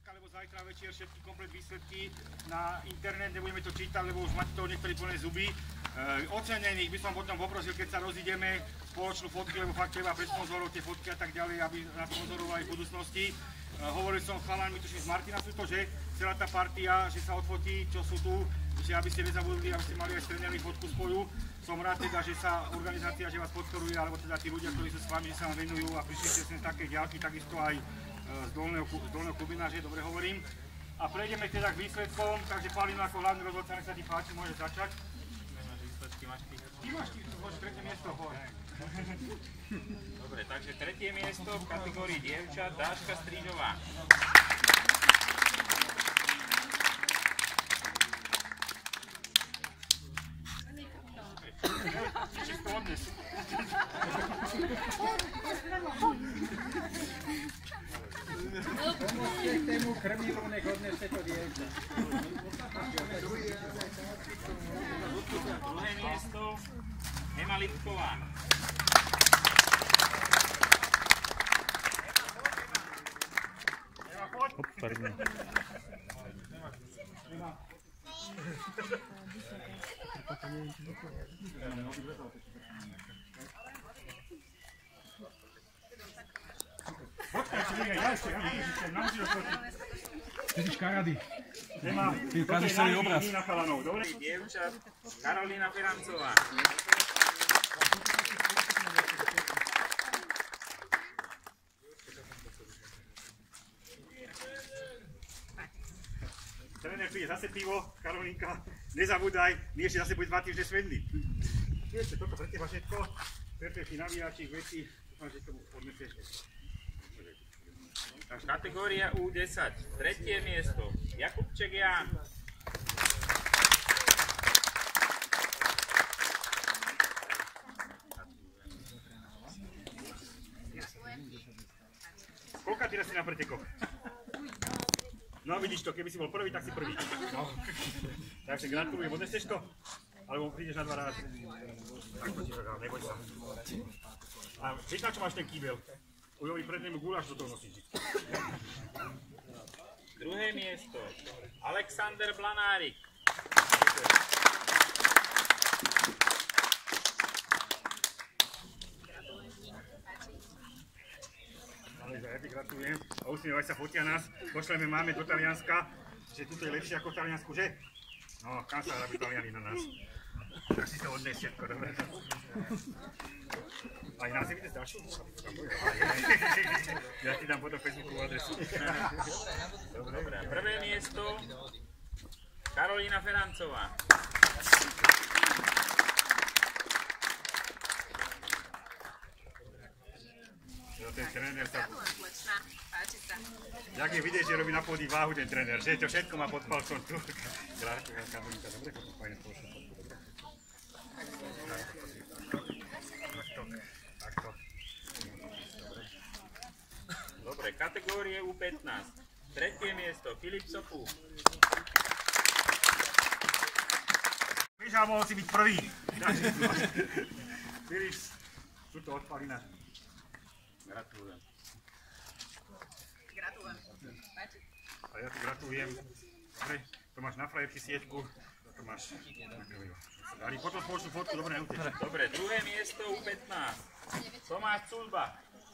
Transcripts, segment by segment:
dneska alebo zajtra večer všetky komplet výsledky na internet, nebudeme to čítať, lebo už máte toho niektorí plné zuby. Ocenených by som potom poprosil, keď sa rozídeme, spoločnú fotky, lebo fakt treba pre sponzorov tie fotky a tak ďalej, aby nás sponzorovali v budúcnosti. Hovoril som chalanmi, tuším z Martina sú to, že celá tá partia, že sa odfotí, čo sú tu, že aby ste nezabudli, aby ste mali aj s trénermi fotku spoju. Som rád teda, že sa organizácia, že vás podporuje, alebo teda tí ľudia, ktorí sú s vami, že sa vám venujú a prišli ste sem z také diaľky, takisto aj z dolného Kubina, že dobre hovorím. A prejdeme teda k výsledkom, takže Palino ako hlavný rozhodca, nech sa ti páči, môže začať. Výsledky máš ty? Ty máš ty, môže tretie miesto, poď. Dobre, takže tretie miesto v kategórii dievčat, Dáška Strížová. Všetko odnes. Pomôžte k tému krmivu, nech odneste to dievča. Druhé miesto, Ema Lipková. Pardon. Vidíš karady. Ty ukázeš celý obraz. Dievčat, Karolína Ferancová. Tréner pije zase pivo, Karolínka, nezabúdaj, my ešte zase bude 2 týždne svedli. Ešte toto pre teba všetko, perfektní navíjačích vecí, dúfam, že tomu odnesieš. Kategória U10, tretie miesto, Jakubček Ján. Koľka ty si na pretekoch? No vidíš to, keby si bol prvý, tak si prvý. No. Takže gratulujem, odnesieš to? Alebo prídeš na 2 razy? Tak to ti to dám, neboj sa. A vieš na čo máš ten kýbel? Ujovi prednému guláš do toho nosíš vždy. Druhé miesto, Alexander Blanárik. Ja ti gratulujem a usmievaj sa, fotia nás, pošleme máme do Talianska, že tuto je lepšie ako v Taliansku, že? No, kam sa robí Taliani na nás. Tak si to odnes všetko, dobre? Aj nás nevíte z ďalšiu? Ja ti dám potom Facebookovú adresu. Dobre, prvé miesto, Karolína Ferancová. Ten tréner sa... Jak je vidieť, že robí na pôdy váhu ten tréner, že to všetko má pod palcom tu. Gratulujem, Karolínka, dobre, toto fajné spoločné fotku, dobre? Takto. Dobre, kategórie U15, tretie miesto, Filip Sopu. Víš, ale mohol si byť prvý. Filip, tuto odpalí na... Gratulujem. Gratulujem. A ja ti gratulujem. Dobre, to máš na frajerky sieťku, to máš na krvivo. Dali potom spoločnú fotku, dobre, neuteč. Dobre, druhé miesto U15, Tomáš Culba.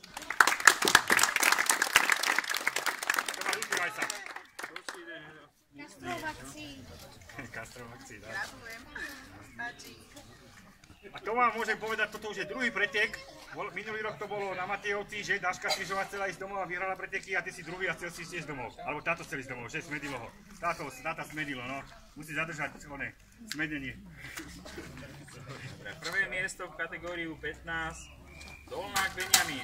Tomáš, vyzývaj sa. Castro v akcii. Castro v akcii, dá. Gratulujem. Páči. A to vám môžem povedať, toto už je druhý pretek. Minulý rok to bolo na Matejovci, že Dáška Strížová chcela ísť domov a vyhrala preteky a ty si druhý a chcel si ísť domov. Alebo táto chcel ísť domov, že smedilo ho. Táta smedilo, no. Musí zadržať smedenie. Dobre, prvé miesto v kategórii U15, Dolnák Benjamín.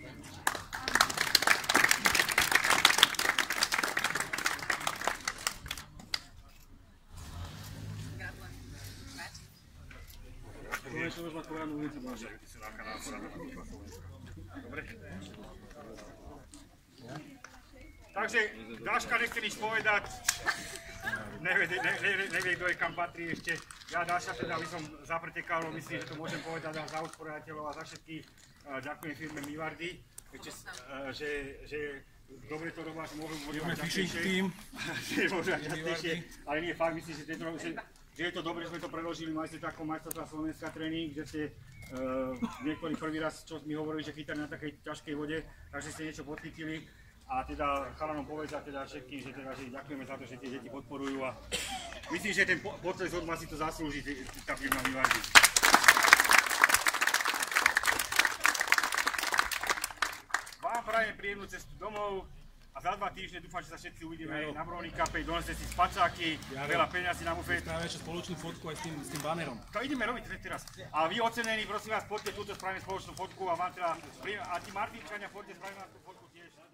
To už má tvoranú ulicu, máš. Ty si na kanál poradná na Slovensku. Dobre? Takže Dáška nechce nič povedať. Nevie, kto je kam patrí ešte. Ja Dáša teda by som zapretekal, myslím, že to môžem povedať za usporiadateľov a za všetkých. Ďakujem firme Mivardy. ešte, že dobre to robáš, môžu Budeme mať fishing častejšie. team. Že môžu mať častejšie, ale nie, fakt myslím, že je to dobre, že sme to preložili, mali ste takom majstrovstvá Slovenska tréning, že ste niektorí prvý raz, čo mi hovorili, že chytali na takej ťažkej vode, takže ste niečo podchytili. A teda chalanom povedz a teda všetkým, že ďakujeme za to, že tie deti podporujú a myslím, že ten potles od vás si to zaslúži, tá firma vyváži. Vám prajem príjemnú cestu domov a za 2 týždne dúfam, že sa všetci uvidíme na Brownie Cupe, donesete si spacáky, veľa peňazí na bufet. Práve ešte spoločnú fotku aj s tým banerom. To ideme robiť teraz. A vy ocenení, prosím vás, poďte túto, spravíme spoločnú fotku a vám teda, a tí Martinčania, poďte, spravíme tú fotku tiež.